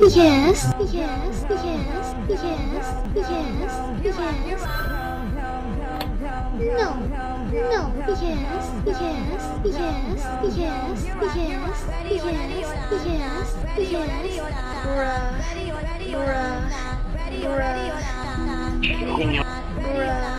Yes, yes, yes, yes, yes, yes. No, no, yes, yes, yes, yes, yes, yes, yes, yes. Bruh, bruh, bruh, bruh.